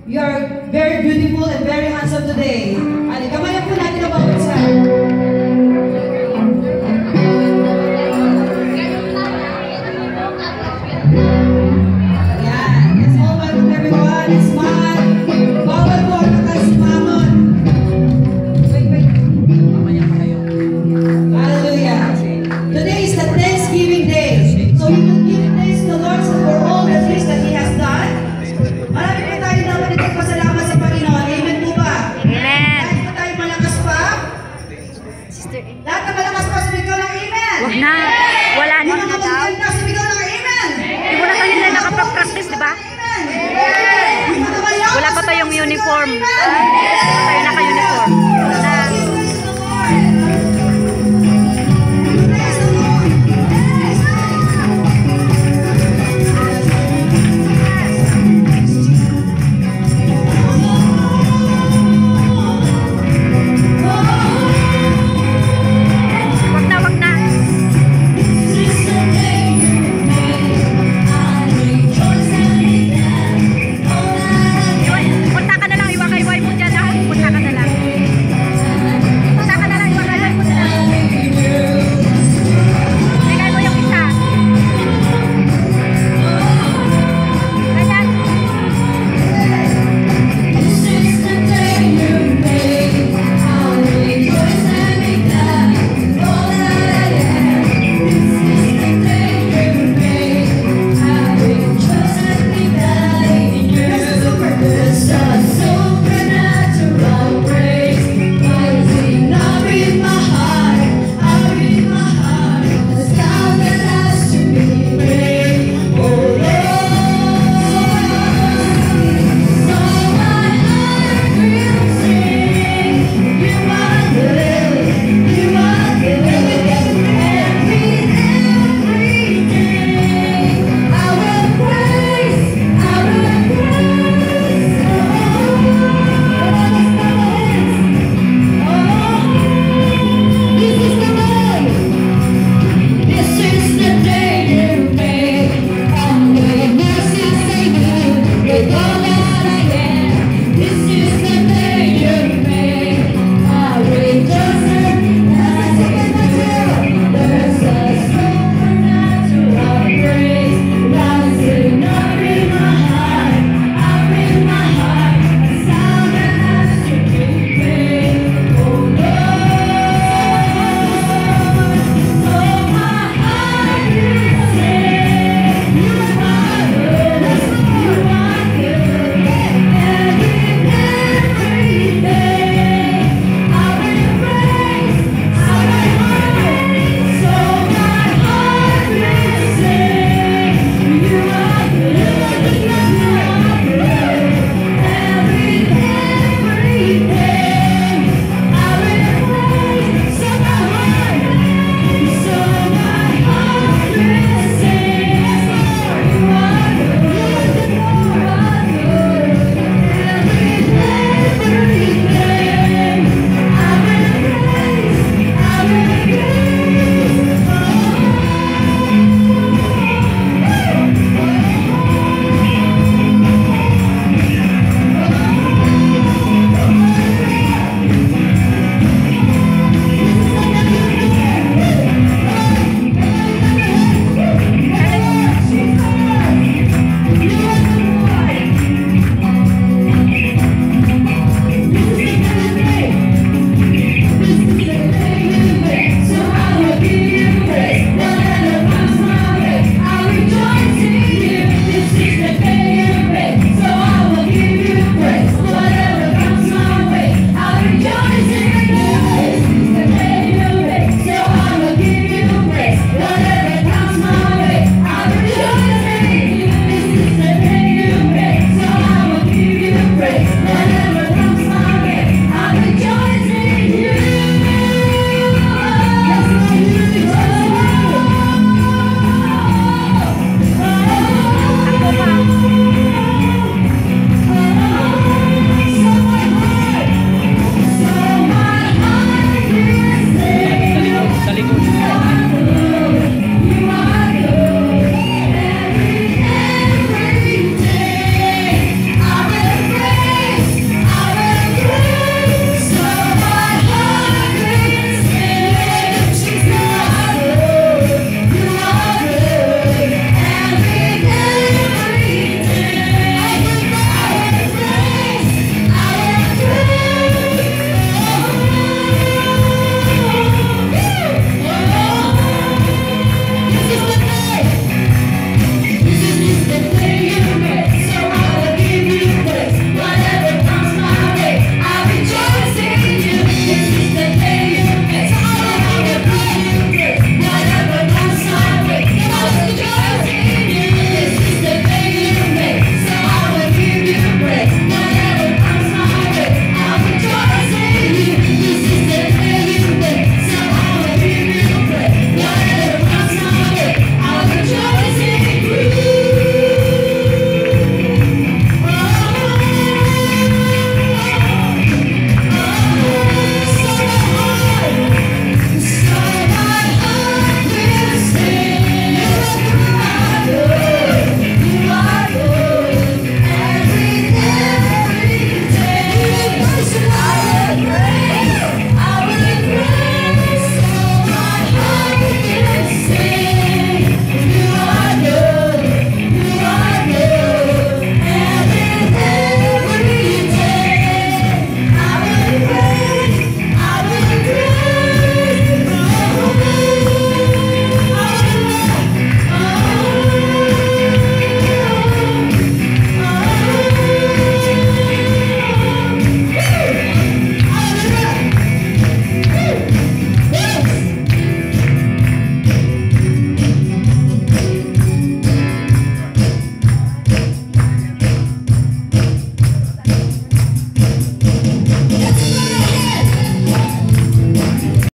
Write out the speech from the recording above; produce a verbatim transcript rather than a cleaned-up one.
You are very beautiful and very handsome today. Ano, kamayan po natin ang bawat isa. Yan. Let's all welcome everyone. Smile. Bawal po ang nakasimangon. Wait, wait. Hallelujah. Today is the Thanksgiving Day. So we will give thanks to the Lord for all the things that He has done. Marami po tayo dapat ipagpasalamat sa Panginoon. Amen po ba? Amen. Kahit pa tayo malakas pa? Sister, Lahat na malakas pa, sumigaw ng Amen. wag na. Wala na. Mga magaganda, sumigaw ng Amen. Di wala pa nila nakapag-practice, di ba? Amen. Yung mga mayaman, Wala pa tayong sumigaw ng uniform. Amen.